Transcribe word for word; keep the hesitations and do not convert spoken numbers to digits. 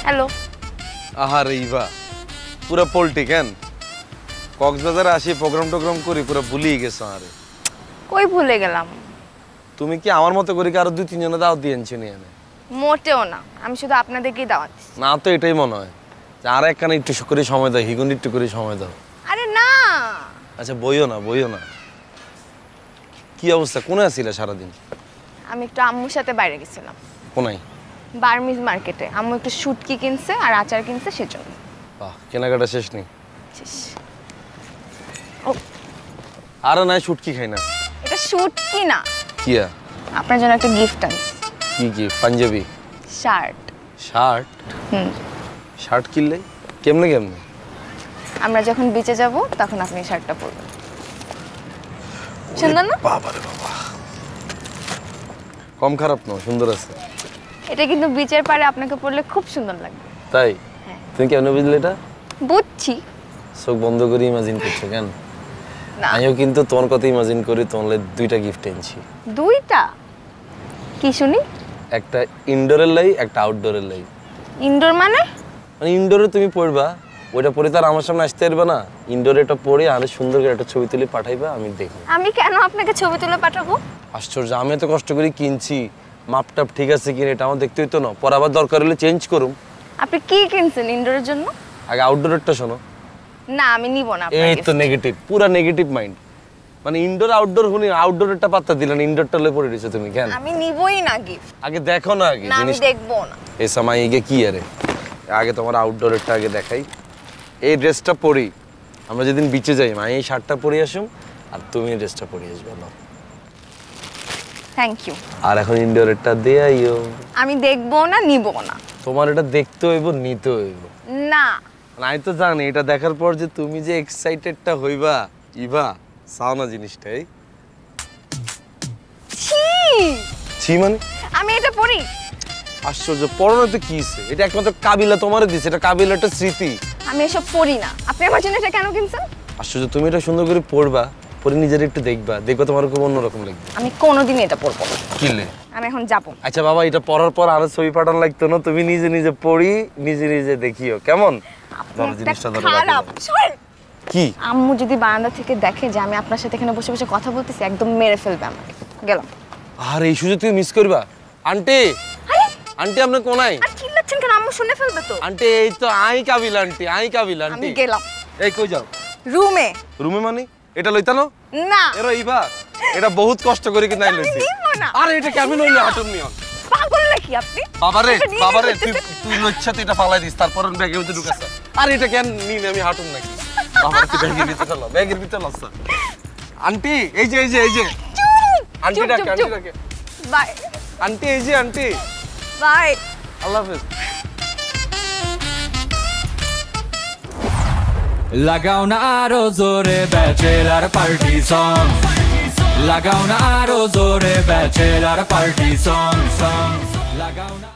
Hello. আহারে ইভা, পুরো poultry কেন? কক্সবাজারে আসি প্রোগ্রাম টোগ্রাম করি, পুরো ভুলিয়ে গেছো। আরে কই ভুলে গেলাম? তুমি কি আমার মতো করি আরো দুই তিনজনে দাওয়াত দিয়েছি নি? মোটেও না, আমি শুধু আপনাদেরকেই দাওয়াত দিচ্ছি। না তো এটাই মনে হয় যে আর একখানে একটু করে সময় দাও, হিগুন একটু করে সময় দাও। আরে না। আচ্ছা বইও না, বইও না। কি অবস্থা, কোনে আছিলা সারাদিন? আমি একটু আম্মুর সাথে বাইরে গেছিলাম। কোনায়? বার্মিজ মার্কেটে। আম্মু একটু শুটকি কিনছে আর আচার কিনছে, সেজন্য। বাহ, কেনাকাটা শেষ নেই? শেষ। ও আরে নাই, শুটকি খাই না। এটা শুটকি না। কি? আপনার জন্য একটা গিফট আনছি। কি gift? Panjabi? Shirt. Shirt? Hmm. Shirt কিনলে কেমনে কেমনে? আমরা যখন বিচে যাব তখন আপনি শার্টটা পরবেন। সুন্দর না? বাবা রে বাবা, কম খারাপ না, সুন্দর আছে। এটা কিন্তু বিচের পাড়ে আপনাকে পরলে খুব সুন্দর লাগবে। তাই? হ্যাঁ। তুমি কেমনে বুঝলে এটা? বুঝছি। চোখ বন্ধ করে ইমাজিন করছো কেন? না, আমিও কিন্তু তোমার কথা ইমাজিন করি, তোমার দুইটা গিফট এনেছি। দুইটা? কি শুনি? একটা ইনডোরের লাই, একটা আউটডোরের লাই। ইনডোর মানে? মানে ইনডোরে তুমি পড়বা, ওইটা পরে তার আমার সামনে আসতে পারবে না। ইনডোরে এটা পরে আরে সুন্দর করে একটা ছবি তুলে পাঠাইবা, আমি দেখব। আমি কেন আপনাকে ছবি তুলে পাঠাবো? আশ্চর্য, আমি এত কষ্ট করে কিনছি, মাপটাপ ঠিক আছে কিনা এটা আমার দেখতে হইতো না? পরে আবার দরকার হলে চেঞ্জ করুম। আপনি কি কিনছেন ইনডোরের জন্য? আগে আউটডোরেরটা শোনো। না, আমি নিব না। এই তো নেগেটিভ, পুরা নেগেটিভ মাইন্ড। মানে ইনডোর আউটডোর শুনি, আউটডোরেরটা পাত্তা দিলেন, ইনডোরটা লয়ে পড়ে রইছো তুমি কেন? আমি নিবই না গিফট। আগে দেখো না, আগে না আমি জিনিস দেখবো না। এই সময় এগে কি আরে, আগে তোমার আউটডোরেরটা আগে দেখাই। এই ড্রেসটা পরি আমরা যেদিন বিচে যাই, মা এই শার্টটা পরে আসুম আর তুমি এই ড্রেসটা পরে আসবে না। Thank you. আর এখন ইনডোরেরটা দিয়ে আইও। আমি দেখবো না, নিব না। তোমার এটা দেখতে হইব, নিতে হইব। না, আমি তো জানি এটা দেখার পর যে তুমি যে এক্সাইটেডটা হইবা, ইভা চাও না জিনিসটাই। ছি ছি মানে? আমি এটা পড়ি। আশ্চর্য, পড়ানো তো কি হইছে? এটা একমাত্র কাবিলা তোমারে দিছে, এটা কাবিলা একটা স্মৃতি। আমি এসব পড়ি না। আপনি আমার জন্য এটা কেন কিনছেন? আশ্চর্য, তুমি এটা সুন্দর করে পড়বা, পরে নিজের একটু দেখবা, দেখো তোমার খুব অন্যরকম লাগবে। আমি কোনোদিন এটা পড়বো না। কিলে আমি এখন যাব। আচ্ছা বাবা, এটা পড়ার পর আরো ছবি পাঠানো লাগতো না? তুমি নিজে নিজে পড়ি, নিজে নিজে দেখিও কেমন। খারাপ। কি? আম্মু যদি বারান্দা থেকে দেখে যে আমি আপনার সাথে এখানে বসে বসে কথা বলতেছি, একদম মেরে ফেলবে আমাকে। গেলাম। আর এই সুযোগ তুমি মিস করবা। আন্টি, আরে আন্টি আপনি কোনায়? আর চিল্লাচ্ছেন কেন? আম্মু শুনে ফেলবে তো। আন্টি এই তো আই কাবিল আন্টি, আই কাবিল আমি আন্টি। গেলাম। এই কই যাও? রুমে। রুমে মানে? এটা লইতানো না। এরা ইভা, এটা বহুত কষ্ট করে কি নাই লইছি। আরে এটা কেমন হইলো হাটুন নিয়ন? পাগল নাকি আপনি? বাবারে বাবারে, তুই তুই লইছাতে এটা ফালাই দিস, তারপর ব্যাগের ভিতরে ঢুকাছ। আরে এটা কেন নিন, আমি হাটুন নাকি? বাবার কি ব্যাগের ভিতরে চলো, ব্যাগের ভিতরে লসা। আন্টি এই যে এই যে এই যে আন্টি ডাকে, আন্টি ডাকে। বাই আন্টি, এই যে আন্টি। বাই। আল্লাহ হাফেজ। লাগাও না আরো জোরে ব্যাচেলার পার্টি সং, লাগাও না আরো জোরে ব্যাচেলার পার্টি সং সং, লাগাও না।